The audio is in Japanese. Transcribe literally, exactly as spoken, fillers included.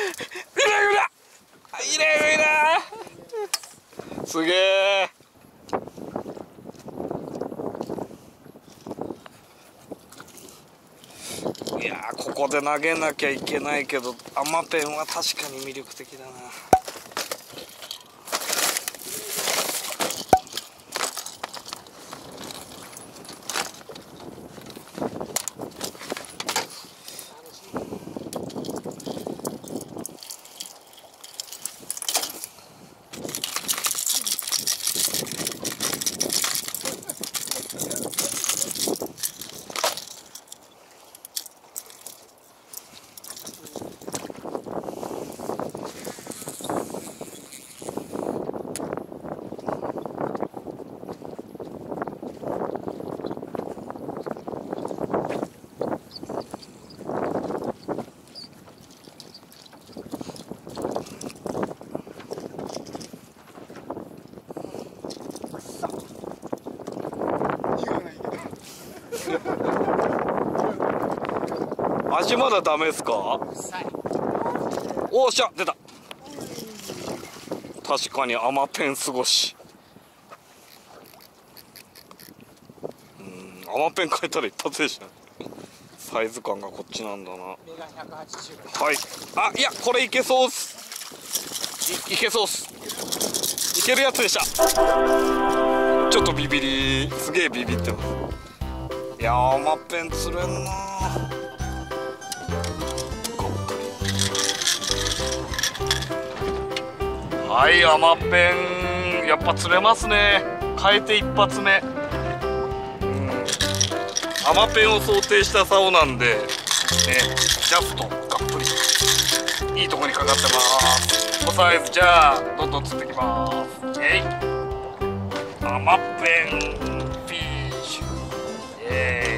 いれいらすげえ。いやー、ここで投げなきゃいけないけど、アマペンは確かに魅力的だな。味まだダメですか？おっしゃ、出た。確かに甘ペン過ごし。うん、甘ペン変えたら一発でしたね。サイズ感がこっちなんだな。はい。あ、いや、これいけそうっす。い, いけそうっす。いけるやつでした。ちょっとビビり、すげえビビってます。いやー、甘ペン釣れんなー。はい、甘ペンやっぱ釣れますね。変えて一発目、うん、甘ペンを想定した竿なんで、ね、ジャストがっぷりいいとこにかかってます。おサイズ、じゃあどんどん釣ってきます。えい、甘ペンフィッシュ、えー